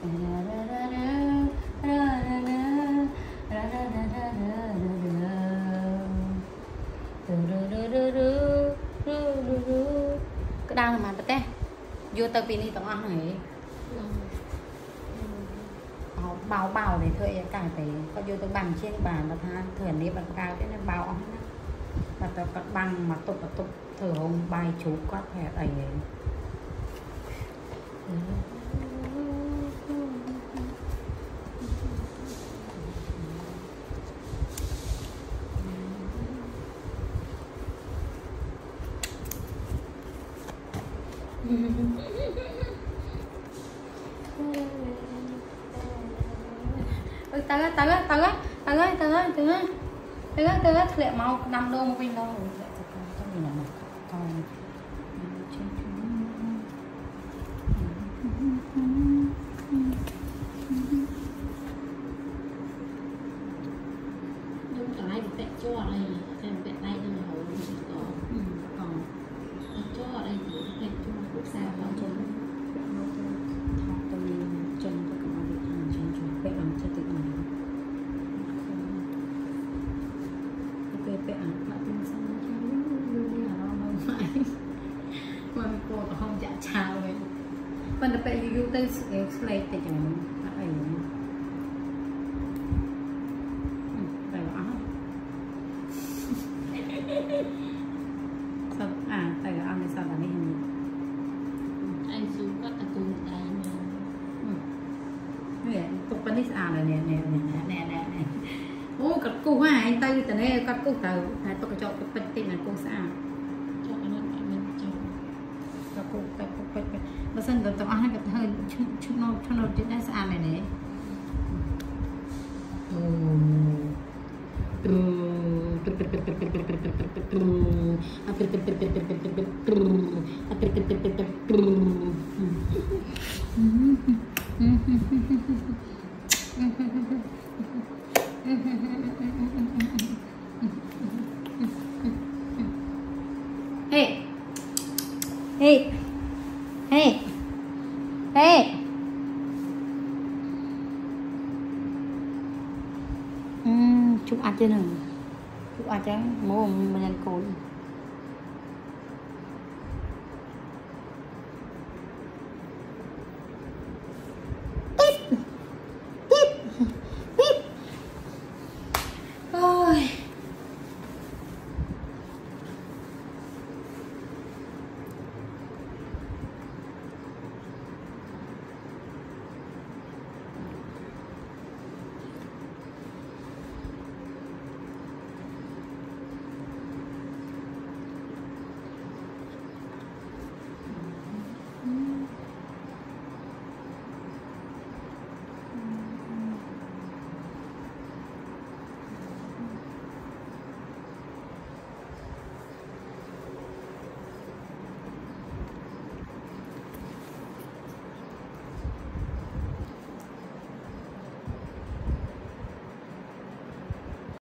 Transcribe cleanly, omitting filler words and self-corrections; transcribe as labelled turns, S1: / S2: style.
S1: cái đau mà bật té vô tờ pin đi tổng ăn này bao để thuê cả phải có vô tờ bằng trên bàn mà tha thường đi bằng cao thế nên bao ống mà tờ cắt băng mà tục thử hôm bay chú quát hè đầy tớ lẹ mau 5 đô một bình đâuมันจะไปยูเตอร์สไลด์แต่อย่างนี้อะไรอย่างนี้ไปวะสับแต่เอาในสับอันนี้เห็นไอซูก็ตะกูใจมาเนี่ยตกปนิสอะไรเนี่ยโอ้กัดกูว่าไอ้ตาอยู่แต่เนี่ยกัดกูเตาหายตกกระจกเป็นติดมันกูสะอาดบางสิ่งก็ต้องให้กับเธอชุดนอนจะได้สะอาดเลยเนี่ยเฮ้chụp ăn chưa nè chụp ăn chứ mua mình ăn cồn